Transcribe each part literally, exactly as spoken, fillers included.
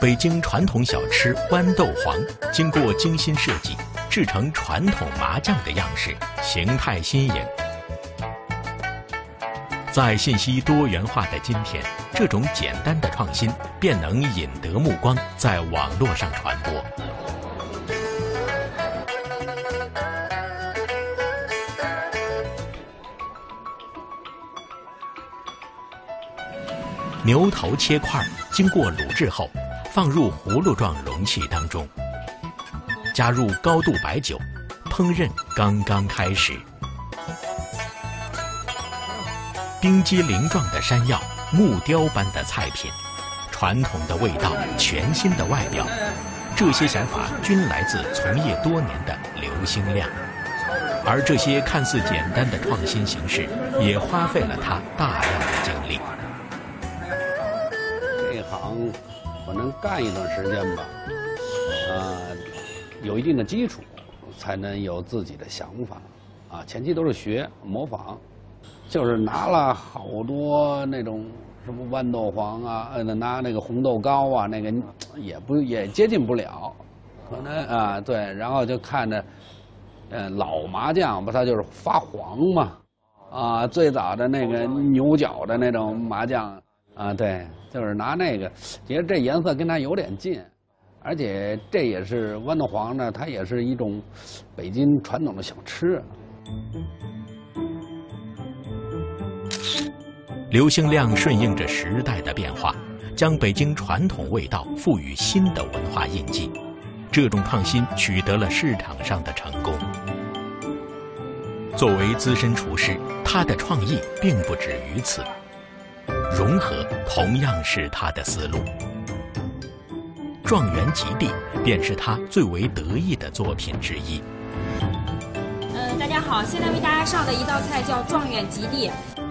北京传统小吃豌豆黄，经过精心设计，制成传统麻酱的样式，形态新颖。在信息多元化的今天，这种简单的创新便能引得目光，在网络上传播。牛头切块，经过卤制后，放入葫芦状容器当中，加入高度白酒，烹饪刚刚开始。冰激凌状的山药，木雕般的菜品，传统的味道，全新的外表，这些想法均来自从业多年的刘兴亮，而这些看似简单的创新形式，也花费了他大量的精力。 这行我能干一段时间吧，呃，有一定的基础，才能有自己的想法，啊，前期都是学模仿。就是拿了好多那种什么豌豆黄啊，呃，拿那个红豆糕啊，那个也不也接近不了，可能啊对，然后就看着，呃，老麻酱不它就是发黄嘛，啊，最早的那个牛角的那种麻酱啊，对，就是拿那个，觉得这颜色跟它有点近，而且这也是豌豆黄呢，它也是一种北京传统的小吃。 刘兴亮顺应着时代的变化，将北京传统味道赋予新的文化印记。这种创新取得了市场上的成功。作为资深厨师，他的创意并不止于此，融合同样是他的思路。状元及第便是他最为得意的作品之一。 嗯，大家好，现在为大家上的一道菜叫状元及第。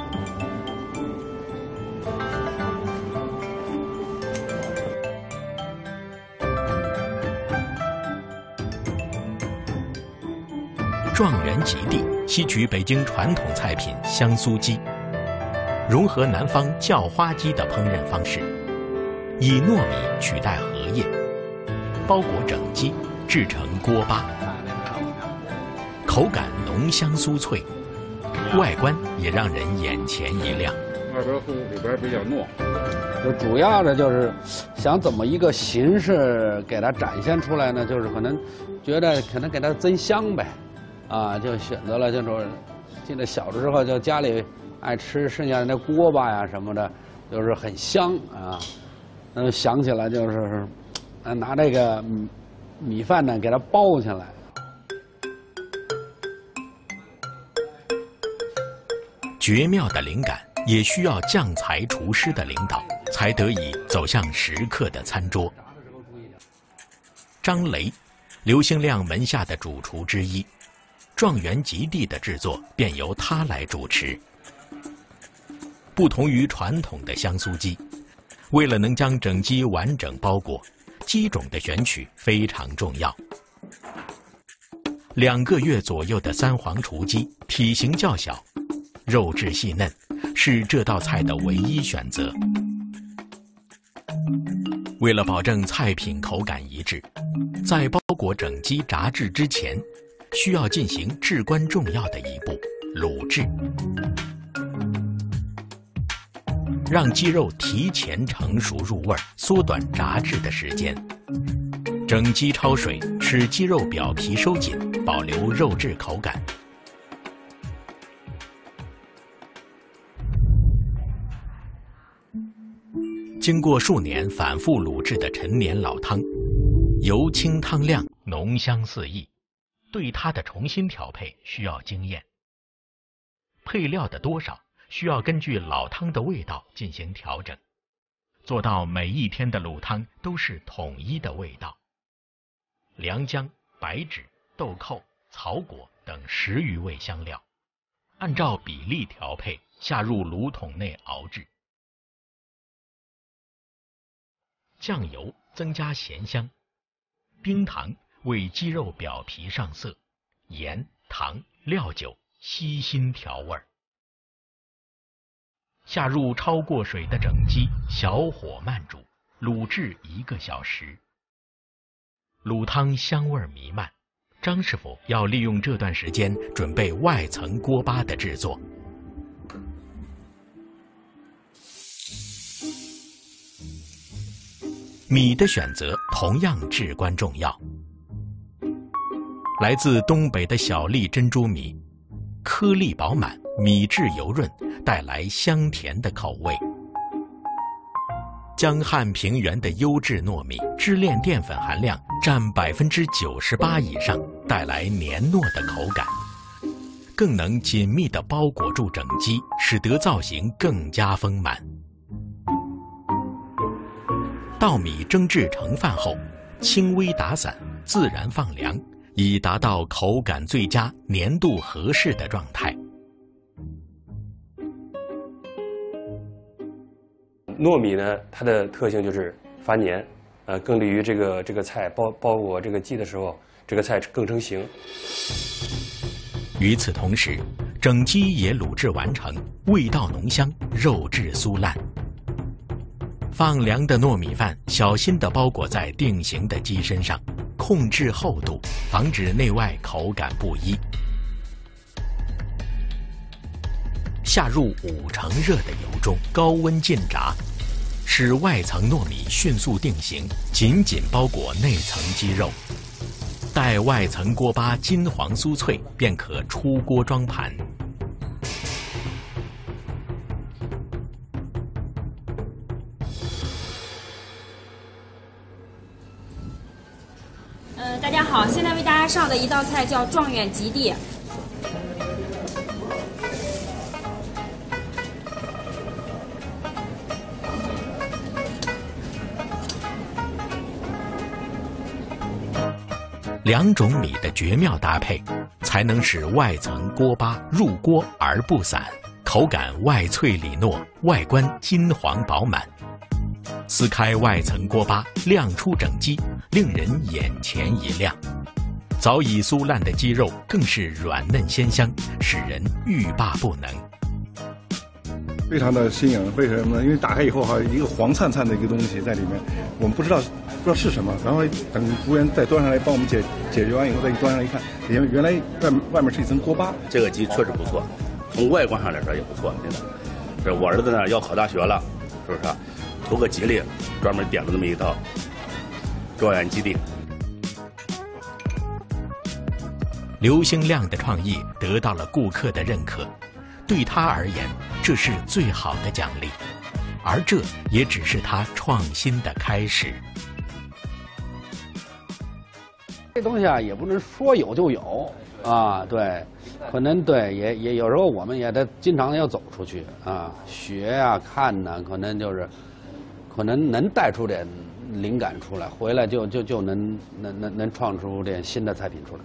状元及第吸取北京传统菜品香酥鸡，融合南方叫花鸡的烹饪方式，以糯米取代荷叶，包裹整鸡，制成锅巴，口感浓香酥脆，外观也让人眼前一亮。 外边厚，里边比较糯。 就主要的就是想怎么一个形式给它展现出来呢？就是可能觉得可能给它增香呗。啊，就选择了这种，记得小的时候就家里爱吃剩下的那锅巴呀什么的，就是很香啊。那想起来就是，拿这个米饭呢给它包起来。 绝妙的灵感也需要将才厨师的领导，才得以走向食客的餐桌。张雷，刘兴亮门下的主厨之一。状元及第的制作便由他来主持。不同于传统的香酥鸡，为了能将整鸡完整包裹，鸡种的选取非常重要。两个月左右的三黄雏鸡，体型较小，肉质细嫩，是这道菜的唯一选择。为了保证菜品口感一致，在包裹整鸡炸制之前，需要进行至关重要的一步——卤制，让鸡肉提前成熟入味，缩短炸制的时间。整鸡焯水，使鸡肉表皮收紧，保留肉质口感。经过数年反复卤制的陈年老汤，油清汤亮，浓香四溢。对它的重新调配需要经验，配料的多少需要根据老汤的味道进行调整，做到每一天的卤汤都是统一的味道。良姜、白芷、豆蔻、草果等十余味香料，按照比例调配，下入卤桶内熬制。酱油增加咸香，冰糖为鸡肉表皮上色，盐、糖、料酒悉心调味儿。下入焯过水的整鸡，小火慢煮， 卤制一个小时。卤汤香味弥漫，张师傅要利用这段时间准备外层锅巴的制作。米的选择同样至关重要。来自东北的小粒珍珠米，颗粒饱满，米质油润，带来香甜的口味。江汉平原的优质糯米，支链淀粉含量占百分之九十八以上，带来黏糯的口感，更能紧密地包裹住整鸡，使得造型更加丰满。稻米蒸制成饭后，轻微打散，自然放凉，以达到口感最佳、粘度合适的状态。 糯米呢，它的特性就是发黏，呃，更利于这个这个菜包包裹这个鸡的时候，这个菜更成型。 与此同时，整鸡也卤制完成，味道浓香，肉质酥烂。放凉的糯米饭小心地包裹在定型的鸡身上，控制厚度，防止内外口感不一。下入五成热的油中，高温浸炸，使外层糯米迅速定型，紧紧包裹内层鸡肉。待外层锅巴金黄酥脆，便可出锅装盘。 呃，大家好，现在为大家上的一道菜叫状元及第。 两种米的绝妙搭配，才能使外层锅巴入锅而不散，口感外脆里糯，外观金黄饱满。撕开外层锅巴，亮出整鸡，令人眼前一亮。早已酥烂的鸡肉更是软嫩鲜香，使人欲罢不能。 非常的新颖，为什么呢？因为打开以后哈，一个黄灿灿的一个东西在里面，我们不知道不知道是什么，然后等服务员再端上来帮我们解解决完以后，再一端上来一看，原原来外面外面是一层锅巴。 这个鸡确实不错，从外观上来说也不错，真的。这我儿子呢要考大学了，是不是？图个吉利，专门点了这么一道状元及第。 刘兴亮的创意得到了顾客的认可，对他而言，这是最好的奖励，而这也只是他创新的开始。 这东西啊，也不能说有就有啊，对，可能对，也也有时候我们也得经常要走出去啊，学啊，看呢、啊，可能就是，可能能带出点灵感出来，回来就就就能能能能创出点新的菜品出来。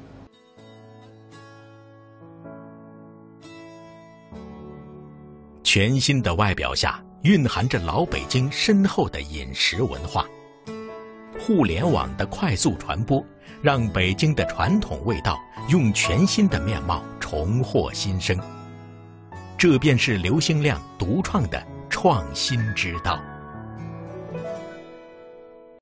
全新的外表下，蕴含着老北京深厚的饮食文化。互联网的快速传播，让北京的传统味道用全新的面貌重获新生。这便是刘兴亮独创的创新之道。